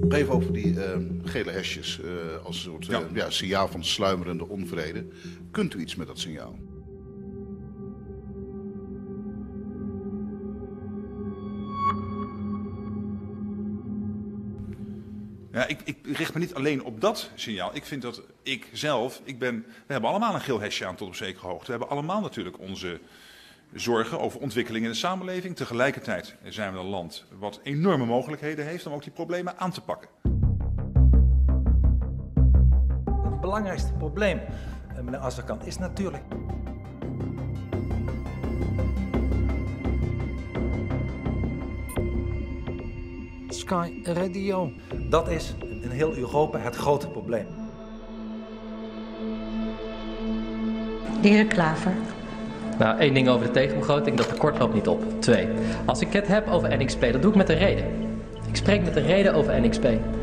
Even over die gele hesjes als een soort signaal van sluimerende onvrede. Kunt u iets met dat signaal? Ja, ik richt me niet alleen op dat signaal. Ik vind dat we hebben allemaal een geel hesje aan tot op zekere hoogte. We hebben allemaal natuurlijk onze zorgen over ontwikkelingen in de samenleving. Tegelijkertijd zijn we een land wat enorme mogelijkheden heeft om ook die problemen aan te pakken. Het belangrijkste probleem, meneer Azarkan, is natuurlijk Sky Radio. Dat is in heel Europa het grote probleem. De heer Klaver. Nou, 1 ding over de tegenbegroting, dat tekort loopt niet op. 2, als ik het heb over NXP, dat doe ik met een reden. Ik spreek met een reden over NXP.